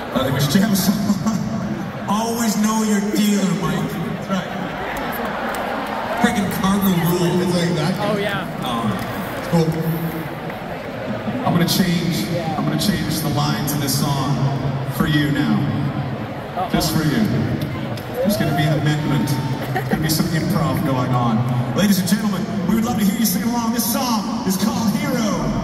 I think we should jam a song. Always know your dealer, Mike. That's right. Freaking cardinal rule. It's like that. Oh yeah. It's cool. I'm gonna change the lines of this song for you now. Just for you. There's gonna be an amendment. There's gonna be some improv going on. Ladies and gentlemen, we would love to hear you sing along. This song is called Hero.